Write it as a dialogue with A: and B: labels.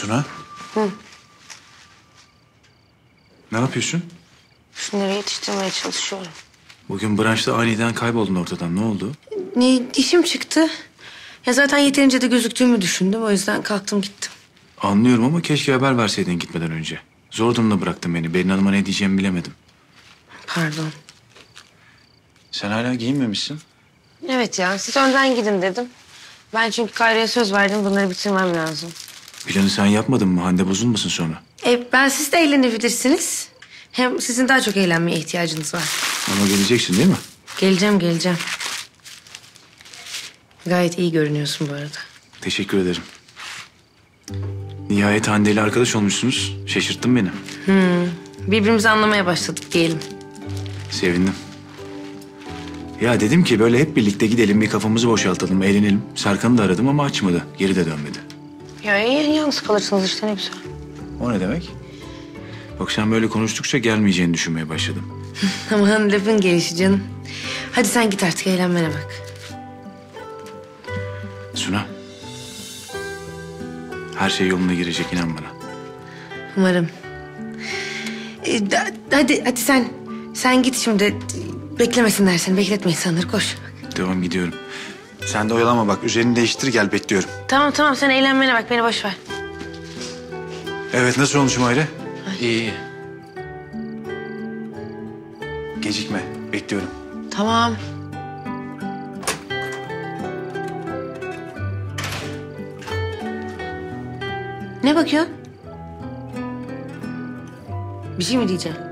A: Suna.
B: Hı.
A: Ne yapıyorsun?
B: Şunları yetiştirmeye çalışıyorum.
A: Bugün branşta aniden kayboldun ortadan. Ne oldu?
B: İşim çıktı. Ya zaten yeterince de gözüktüğümü düşündüm. O yüzden kalktım gittim.
A: Anlıyorum ama keşke haber verseydin gitmeden önce. Zor durumda bıraktın beni. Berin Hanım'a ne diyeceğimi bilemedim.
B: Pardon.
A: Sen hala giyinmemişsin.
B: Evet ya, siz önden gidin dedim. Ben çünkü Kayra'ya söz verdim. Bunları bitirmem lazım.
A: Planı sen yapmadın mı? Hande bozulmasın sonra.
B: Ben siz de eğlenebilirsiniz. Hem sizin daha çok eğlenmeye ihtiyacınız var.
A: Ama geleceksin değil mi?
B: Geleceğim. Gayet iyi görünüyorsun bu arada.
A: Teşekkür ederim. Nihayet Hande ile arkadaş olmuşsunuz. Şaşırttın beni.
B: Birbirimizi anlamaya başladık diyelim.
A: Sevindim. Ya dedim ki böyle hep birlikte gidelim, bir kafamızı boşaltalım, eğlenelim. Serkan'ı da aradım ama açmadı. Geri de dönmedi.
B: Ya yalnız kalırsınız işte, ne güzel.
A: O ne demek? Bak sen böyle konuştukça gelmeyeceğini düşünmeye başladım.
B: Aman lafın gelişi canım. Hadi sen git artık, eğlenmene bak.
A: Suna. Her şey yoluna girecek, inan bana.
B: Umarım. Hadi sen git şimdi. Beklemesinler seni, bekletme insanları, koş.
A: Devam, gidiyorum. Sen de oyalama bak, üzerini değiştir, gel, bekliyorum.
B: Tamam sen eğlenmene bak, beni boş ver.
A: Evet, nasıl olmuşum Hayri?
C: İyi.
A: Gecikme, bekliyorum.
B: Tamam. Ne bakıyorsun? Bir şey mi diyeceğim?